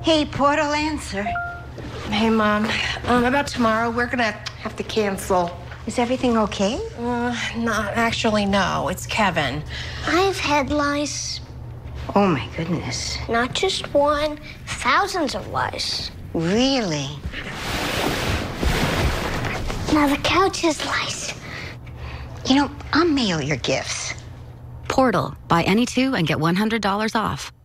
Hey, Portal, answer. Hey, Mom. About tomorrow, we're gonna have to cancel. Is everything okay? No. It's Kevin. I've had lice. Oh, my goodness. Not just one, thousands of lice. Really? Now the couch has lice. You know, I'll mail your gifts. Portal. Buy any two and get $100 off.